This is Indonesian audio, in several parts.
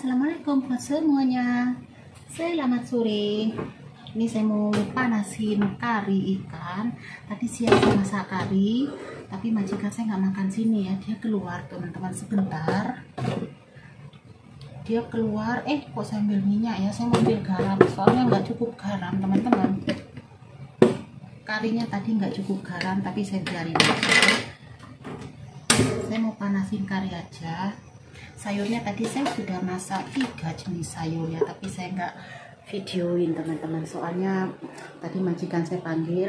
Assalamualaikum buat semuanya. Selamat sore. Ini saya mau panasin kari ikan. Tadi siang saya masak kari, tapi majikan saya nggak makan sini ya. Dia keluar teman-teman sebentar. Dia keluar. Kok saya ambil minyak ya? Saya mau ambil garam. Soalnya nggak cukup garam teman-teman. Karinya tadi nggak cukup garam, tapi saya biarin aja. Saya mau panasin kari aja. Sayurnya tadi saya sudah masak 3 jenis sayur ya, tapi saya nggak videoin teman-teman, soalnya tadi majikan saya panggil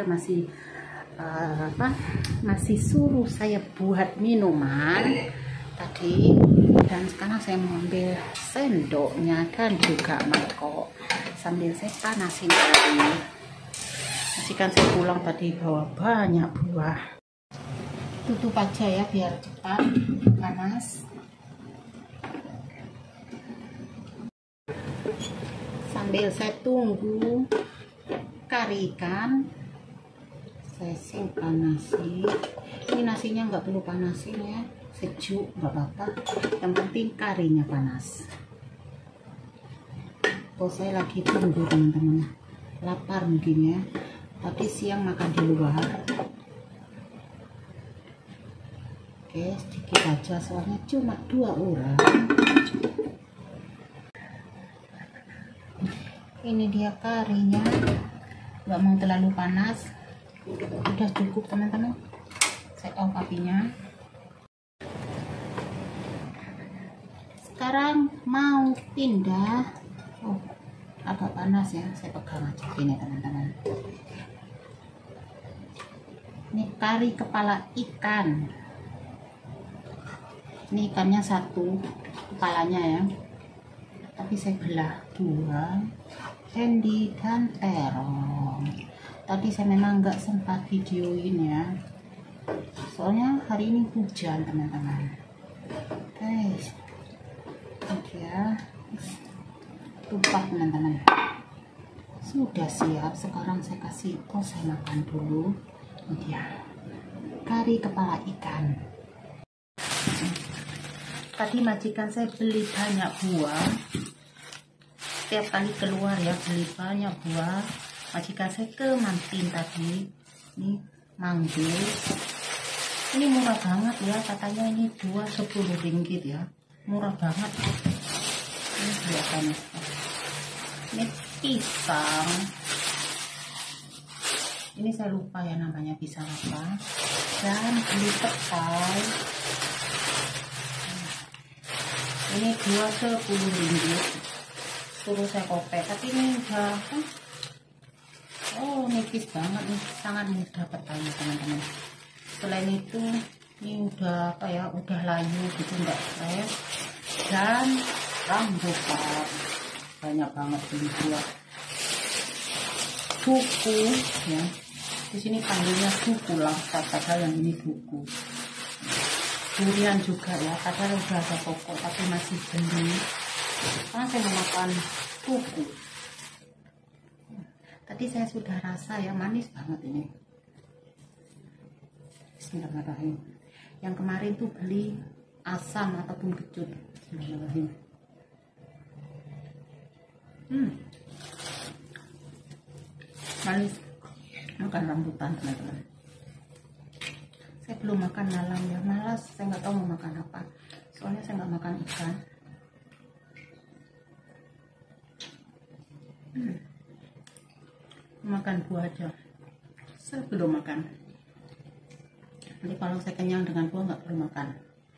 masih suruh saya buat minuman tadi, dan sekarang saya mau ambil sendoknya dan juga mangkok sambil saya panasin kari. Majikan saya pulang tadi bawa banyak buah. Tutup aja ya biar cepat panas. Sambil saya tunggu kari ikan, saya simpan nasi. Ini nasinya nggak perlu panasin ya, sejuk nggak apa-apa, yang penting karinya panas. Saya lagi tunggu teman-teman, lapar mungkin ya, tadi siang makan di luar. Oke, sedikit aja soalnya cuma 2 orang. Ini dia karinya, nggak mau terlalu panas, udah cukup teman-teman. Saya off apinya. Sekarang mau pindah. Agak panas ya, saya pegang aja ini teman-teman. Ini kari kepala ikan. Ini ikannya 1 kepalanya ya, tapi saya belah 2. Candy dan terong. Tadi saya memang nggak sempat videoin ya, soalnya hari ini hujan teman-teman. Guys, ya tumpah teman-teman. Sudah siap, sekarang saya kasih saya makan dulu. Ini dia kari kepala ikan. Tadi majikan saya beli banyak buah. Setiap kali keluar ya beli banyak buah. Majikan saya ke Mantin tadi. Ini manggis. Ini murah banget ya, katanya ini 2 10 ringgit ya. Murah banget. Ini biasanya. Ini pisang. Ini saya lupa ya namanya pisang apa. Dan beli petai. Ini 2 10 ringgit. Suruh saya kopek, tapi ini udah nipis banget nih, sangat mudah petainya teman-teman. Selain itu ini udah udah layu gitu, enggak fresh, dan rambutan banyak banget beli buah. Buku ya, di sini panggilnya buku langka, padahal yang ini buku. Durian juga ya, padahal udah ada pokok tapi masih beli. Karena saya mau makan kuku. Tadi saya sudah rasa ya, manis banget ini. Bismillahirrahmanirrahim. Yang kemarin tuh beli asam ataupun kecut. Bismillahirrahmanirrahim. Manis. Makan rambutan teman-teman. Saya belum makan malam ya, malas. Saya nggak tahu mau makan apa. Soalnya saya nggak makan ikan. Makan buah aja, saya belum makan. Nanti kalau saya kenyang dengan buah nggak perlu makan.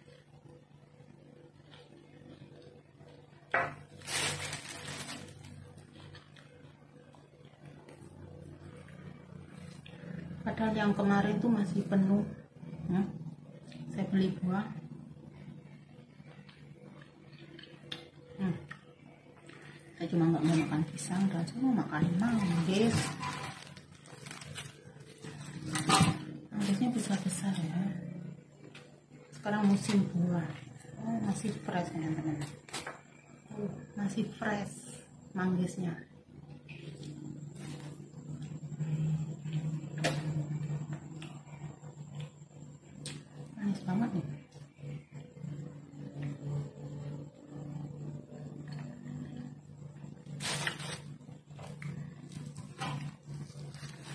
Padahal yang kemarin tuh masih penuh ya. Saya beli buah. Saya cuma nggak mau makan pisang, dan saya mau makan manggis. Manggisnya besar-besar ya. Sekarang musim buah. Masih fresh teman-teman. Masih fresh manggisnya. Manis banget nih.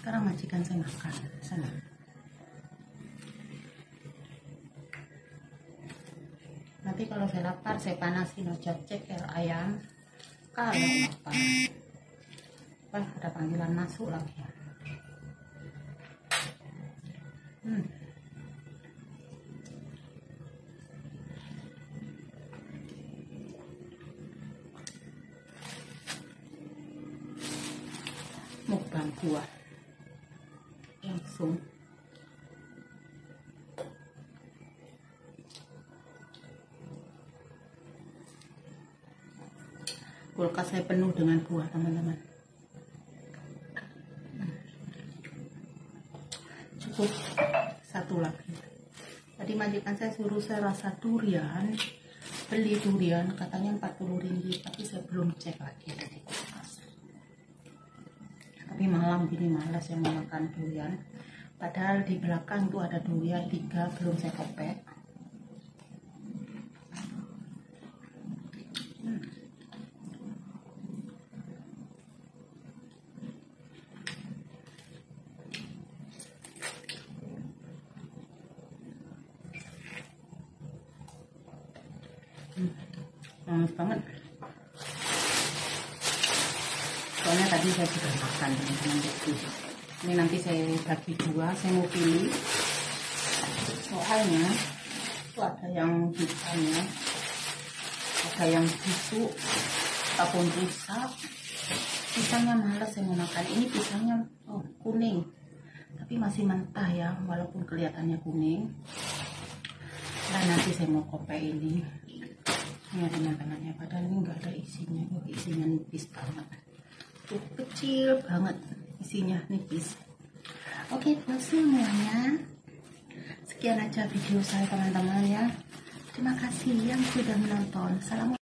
Sekarang majikan saya makan sana. Nanti kalau saya lapar saya panasin aja ceker ayam. Kalau lapar, wah ada panggilan masuk lagi. Mukbang buah langsung. Kulkas saya penuh dengan buah, teman-teman. Cukup satu lagi. Tadi majikan saya suruh saya rasa durian, beli durian katanya 40 ringgit, tapi saya belum cek lagi di kulkas. Tapi malam gini malas yang mau makan durian. Padahal di belakang tuh ada durian 3 belum saya kopek. Manis banget. Soalnya tadi saya sudah makan teman-teman. Ini nanti saya bagi 2, saya mau pilih. Soalnya itu ada yang hitamnya, ada yang busuk ataupun rusak. Pisangnya malas saya mau makan. Ini pisangnya kuning, tapi masih mentah ya, walaupun kelihatannya kuning. Nah nanti saya mau kopek ini. Ya teman-teman ya, padahal ini nggak ada isinya. Isinya nipis banget, tuh kecil banget isinya, nipis. Oke semuanya, sekian aja video saya teman-teman ya. Terima kasih yang sudah menonton. Salam.